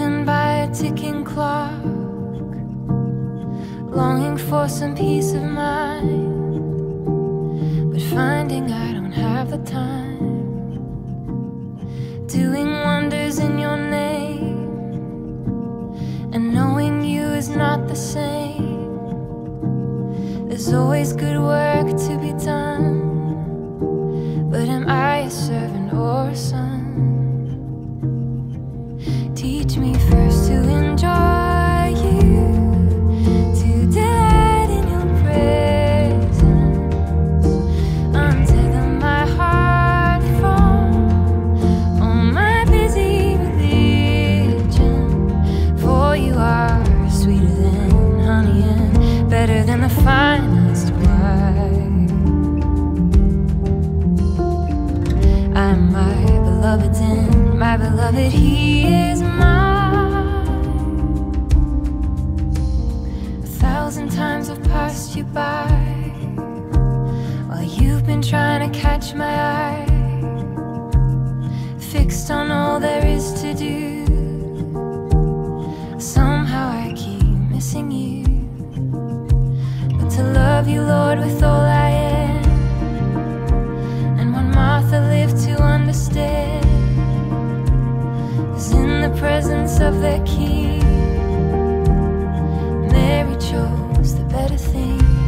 driven by a ticking clock, longing for some peace of mind, but finding I don't have the time. Doing wonders in your name, and knowing you is not the same. There's always good work to be done, but am I a servant or a son? Teach me first to enjoy you, to delight in your presence. Untether my heart from all my busy religion, for you are sweeter than honey and better than the finest wine. I'm my beloved's and my beloved, he is mine. 1,000 times I've passed you by, while you've been trying to catch my eye, fixed on all there is to do. Somehow I keep missing you, but to love you, Lord, with all I am, and when Martha lived to understand, is in the presence of their King. Mary chose the better thing.